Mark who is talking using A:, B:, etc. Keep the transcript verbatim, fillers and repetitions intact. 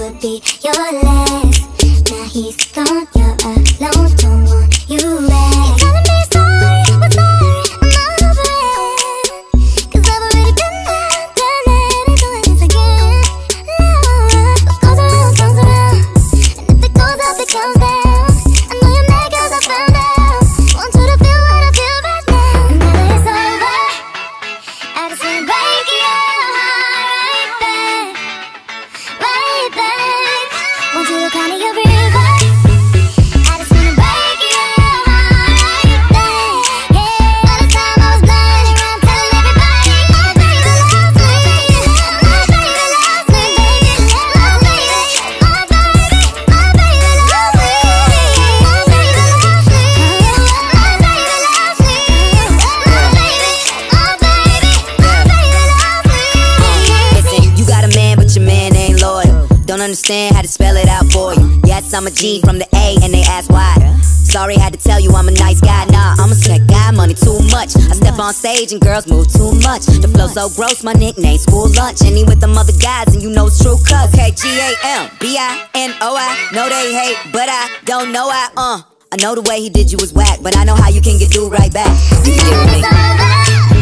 A: would be your last. Now he's gone, you're alone, don't want you back. You're telling me sorry, but sorry, I'm over it. Cause I've already been there, done it, ain't doing this again. No, what goes around comes around, and if it goes up, it comes down. I know you're mad cause I found out. Want you to feel what I feel right now. And now that it's over, I just wanna break your heart right back, right back. Want you to call me a river. I just wanna break your heart right back. Yeah, all the time I was blind around telling everybody, my baby loves me, my baby loves me, baby, my baby, my baby, my baby loves me, my baby loves me, my baby loves me, my baby, my baby, my baby loves me.
B: Listen, you got a man, but your man ain't loyal. Don't understand how to spell it out for you. Yes, I'm a G from the A, and they ask why. Sorry, had to tell you I'm a nice guy. Nah, I'm a tech guy, money too much. I step on stage and girls move too much. The flow so gross, my nickname school lunch. And he with them other guys, and you know it's true. Cuz okay, G A M B I N O I. Know they hate, but I don't know I. Uh, I know the way he did you was whack, but I know how you can get do right back. You can get with me.